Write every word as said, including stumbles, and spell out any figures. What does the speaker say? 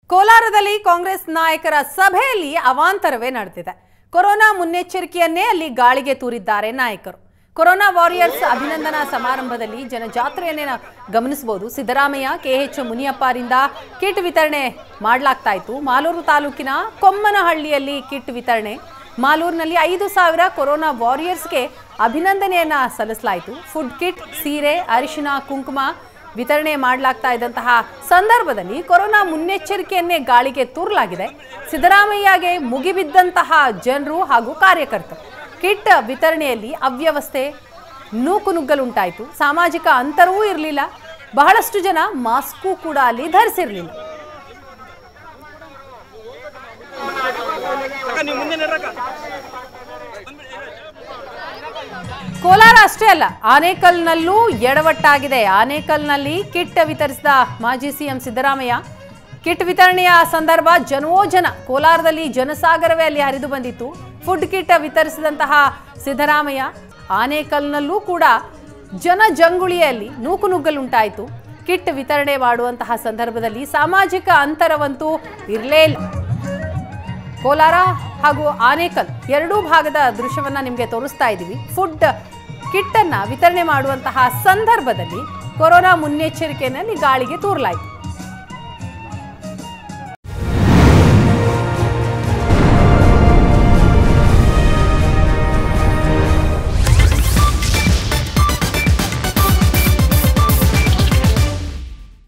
ಕೋಲಾರದಲ್ಲಿ ಕಾಂಗ್ರೆಸ್ ನಾಯಕರ ಸಭೆಯಲ್ಲಿ ಅವಾಂತರವೇ ನಡೆದಿದೆ. ಕೊರೋನಾ ಮುನ್ನೆಚ್ಚರಿಕೆಯನ್ನೇ ಅಲ್ಲಿ ಗಾಳಿಗೆ ತೂರಿದ್ದಾರೆ ನಾಯಕರು. ಕೊರೋನಾ ವಾರಿಯರ್ಸ್ ಅಭಿನಂದನಾ ಸಮಾರಂಭದಲ್ಲಿ ಜನಜಾತ್ರೆಯನ್ನೇ ಗಮನಿಸಬಹುದು. ಸಿದ್ದರಾಮಯ್ಯ, ಕೆಎಚ್ ಮುನಿಯಪ್ಪರಿಂದ ಕಿಟ್ ವಿತರಣೆ ಮಾಡಲಾಗ್ತಾ ಇತ್ತು. ಮಾಲೂರು ತಾಲೂಕಿನ ಕೊಮ್ಮನಹಳ್ಳಿಯಲ್ಲಿ ಕಿಟ್ ವಿತರಣೆ. ಮಾಲೂರಿನಲ್ಲಿ ಐದು ಸಾವಿರ ಕೊರೋನಾ ವಾರಿಯರ್ಸ್ಗೆ ಅಭಿನಂದನೆಯನ್ನ ಸಲ್ಲಿಸಲಾಯಿತು. ಫುಡ್ ಕಿಟ್, ಸೀರೆ, ಅರಿಶಿನ, ಕುಂಕುಮ ವಿತರಣೆ ಮಾಡಲಾಗ್ತಾ ಇದ್ದಂತಹ ಸಂದರ್ಭದಲ್ಲಿ ಕೊರೋನಾ ಮುನ್ನೆಚ್ಚರಿಕೆಯನ್ನೇ ಗಾಳಿಗೆ ತೂರಲಾಗಿದೆ. ಸಿದ್ದರಾಮಯ್ಯಗೆ ಮುಗಿಬಿದ್ದಂತಹ ಜನರು ಹಾಗೂ ಕಾರ್ಯಕರ್ತರು. ಕಿಟ್ ವಿತರಣೆಯಲ್ಲಿ ಅವ್ಯವಸ್ಥೆ, ನೂಕುನುಗ್ಗಲುಂಟಾಯಿತು. ಸಾಮಾಜಿಕ ಅಂತರವೂ ಇರಲಿಲ್ಲ. ಬಹಳಷ್ಟು ಜನ ಮಾಸ್ಕು ಕೂಡ ಅಲ್ಲಿ ಧರಿಸಿರಲಿಲ್ಲ. ಕೋಲಾರ ಅಷ್ಟೇ ಅಲ್ಲ, ಆನೇಕಲ್ನಲ್ಲೂ ಎಡವಟ್ಟಾಗಿದೆ. ಆನೇಕಲ್ನಲ್ಲಿ ಕಿಟ್ ವಿತರಿಸಿದ ಮಾಜಿ ಸಿಎಂ ಸಿದ್ದರಾಮಯ್ಯ. ಕಿಟ್ ವಿತರಣೆಯ ಸಂದರ್ಭ ಜನವೋ ಜನ, ಕೋಲಾರದಲ್ಲಿ ಜನಸಾಗರವೇ ಅಲ್ಲಿ ಹರಿದು ಬಂದಿತ್ತು. ಫುಡ್ ಕಿಟ್ ವಿತರಿಸಿದಂತಹ ಸಿದ್ದರಾಮಯ್ಯ ಆನೇಕಲ್ನಲ್ಲೂ ಕೂಡ ಜನಜಂಗುಳಿಯಲ್ಲಿ ನೂಕುನುಗ್ಗಲುಂಟಾಯಿತು. ಕಿಟ್ ವಿತರಣೆ ಮಾಡುವಂತಹ ಸಂದರ್ಭದಲ್ಲಿ ಸಾಮಾಜಿಕ ಅಂತರವಂತೂ ಇರಲೇ ಇಲ್ಲ. ಕೋಲಾರ ಹಾಗೂ ಆನೇಕಲ್ ಎರಡೂ ಭಾಗದ ದೃಶ್ಯವನ್ನ ನಿಮಗೆ ತೋರಿಸ್ತಾ ಇದ್ದೀವಿ. ಫುಡ್ ಕಿಟ್ ಅನ್ನ ವಿತರಣೆ ಮಾಡುವಂತಹ ಸಂದರ್ಭದಲ್ಲಿ ಕೊರೋನಾ ಮುನ್ನೆಚ್ಚರಿಕೆಯಲ್ಲಿ ಗಾಳಿಗೆ ತೂರಲಾಯಿತು.